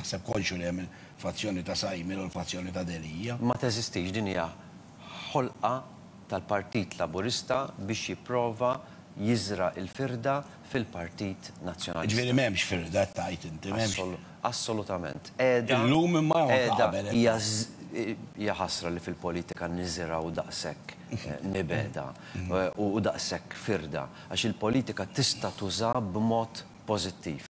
naħseb konxu li hemm il-fazzjoni ta' Simon u l-fazzjoni ta' Delija. Ma teżistix din hija ħolqa tal-Partit Laburista biex jipprova jiżra il-firda fil-Partit Nazzjonalista. Ġifieri m'hemmx firda tajt inti m'hemmx. Assolutament. Illum imma qabel. Hija ħasra li fil-politika niżraw daqshekk nibeda u daqshekk firda għax il-politika tista' tuża b'mod pożittiv.